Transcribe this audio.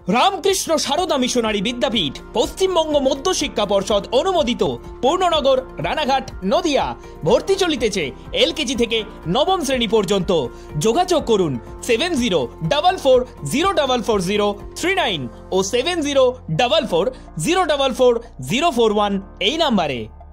Ramakrishna Sarada missionary Vidyapith Paschimbanga Madhya Shiksha পর্ষদ অনুমোদিত পূর্ণনগর রানাঘাট নদিয়া। ভর্তি চলিতেছে এলকেজি থেকে নবম শ্রেণী পর্যন্ত। যোগাযোগ করুন 7044044039 ও 7044044041 এই নাম্বারে।